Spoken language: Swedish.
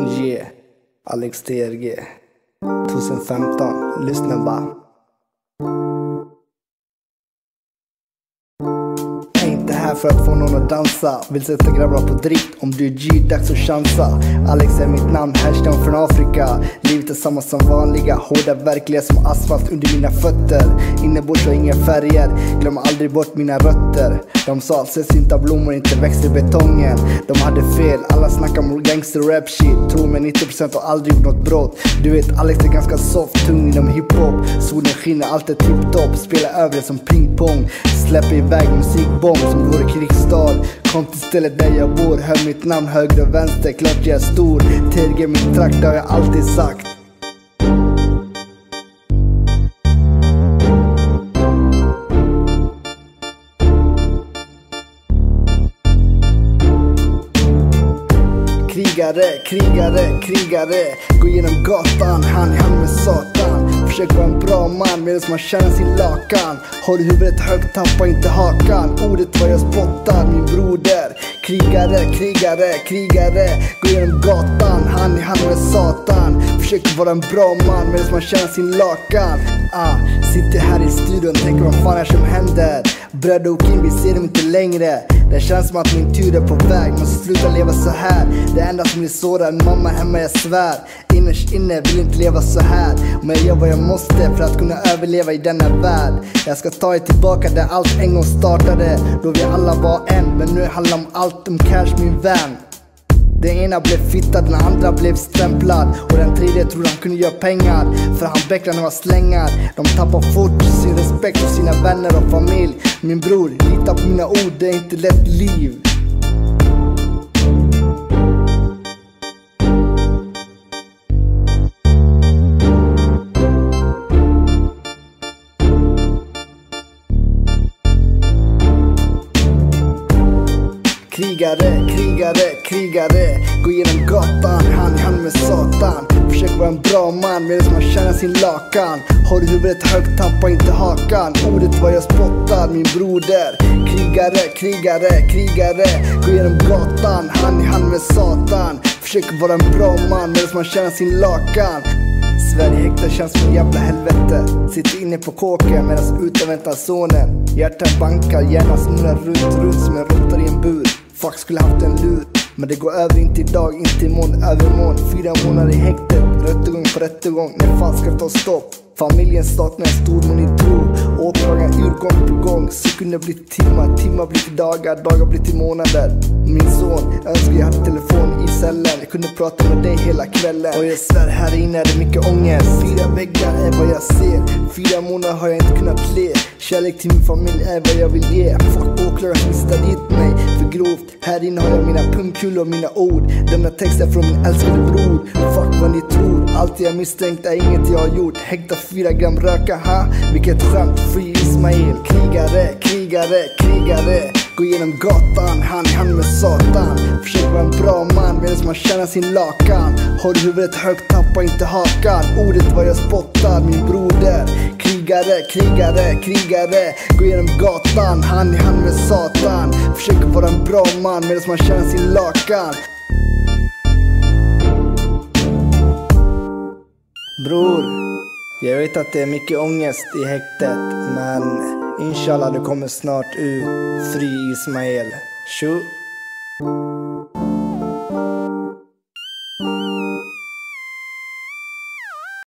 Yeah, Alex TRG 2015, lyssna bara. Inte här för att få någon att dansa, vill sätta grabbar på drift. Om du är G, dags att chansa. Alex är mitt namn, härstammar från Afrika. Livet är samma som vanliga, hårda verklighet som asfalt under mina fötter. Innebords har inga färger, glöm aldrig bort mina rötter. De sa att sällsynta blommor inte växer i betongen. De hade fel, alla snackar om gangster rap shit. Tror mig 90% har aldrig gjort något brott. Du vet Alex är ganska soft, tung inom hiphop. Solen skiner, allt är tipptopp. Spelar över det som pingpong. Släpper iväg musikbomb som vore krigsstad. Kom till stället där jag bor, hör mitt namn höger och vänster. Klart jag är stor, TRG min trakt, det har jag alltid sagt. Krigare, gå genom gatan, hand i hand med satan. Försök vara en bra man medan man känner sin lakan. Håll huvudet högt, tappa inte hakan. Ordet var jag spottar, min broder. Krigare, gå genom gatan, hand i hand med satan. Försök vara en bra man medan man känner sin lakan. Sitter här i studion, tänker vad fan är som händer. Bröd och Kim, vi ser dem inte längre. Det känns som att min tur är på väg, måste sluta leva så här. Det enda som blir sårad, mamma hemma jag svär. Innerst inne vill inte leva så här. Men jag gör vad jag måste för att kunna överleva i denna värld. Jag ska ta er tillbaka där allt en gång startade. Då vi alla var en, men nu handlar om allt om cash min vän. Den ena blev fittad, den andra blev stämplad. Och den tredje trodde han kunde göra pengar, för han bäcklade några slängar. De tappar fort sin respekt för sina vänner och familj. Min bror, lita på mina ord, det är inte lätt liv. Krigare, gå genom gatan, hand i hand med satan. Försök vara en bra man medan man känner sin lakan. Håll huvudet högt, tappa inte hakan. Ordet var jag spottar, min broder. Krigare, gå genom gatan, hand i hand med satan. Försök vara en bra man medan man känner sin lakan. Sverige häktar känns som en jävla helvete. Sitter inne på kåken medan ute väntar sonen. Hjärtat bankar, hjärnan snurrar runt som en råttor i en bur. Fuck, skulle haft en lur. Men det går över inte idag, inte imorgon, övermorgon. 4 månader i häktet, rättegång på rättegång. När fan ska ta stopp? Familjen saknar en stor monitor. Åklagaren ur gång på gång. Sekunder blir till timmar, timmar blir till dagar, dagar blir till månader. Min son önskar jag hade telefon i cellen. Jag kunde prata med dig hela kvällen. Och jag svär, här inne är det mycket ångest. 4 väggar är vad jag ser. 4 månader har jag inte kunnat le. Kärlek till min familj är vad jag vill ge. Fuck, åklagaren listade hit mig för grovt. Här inne har jag mina pungkulor och mina ord. Denna text är från min älskade bror. Fuck vad ni tror, allt jag misstänkt är inget jag har gjort. Häkta 4 gram röka, vilket skämt. Free Ismail. Krigare, gå genom gatan, hand i hand med satan. Försök vara en bra man medan man känner sin lakan. Håll huvudet högt, tappa inte hakan. Ordet var jag spottar, min broder. Krigare, gå genom gatan, hand i hand med satan. Försök vara en bra man medan man känner sin lakan. Bror, jag vet att det är mycket ångest i häktet, men inshallah du kommer snart ut. Fri Ismail. Tjo.